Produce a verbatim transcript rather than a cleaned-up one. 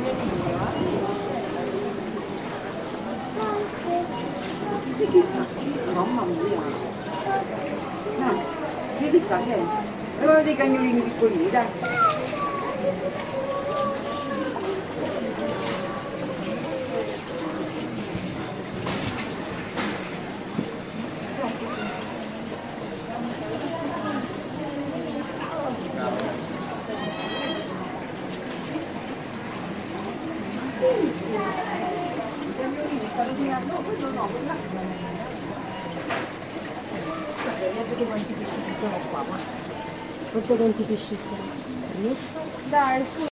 Mamma mia. No, vedi qua, che è? Avevano dei cagnolini piccolini, dai. No, quello no, quella... Guardate quanti pesci ci sono qua, ma... Guardate quanti pesci sono. Dai, su.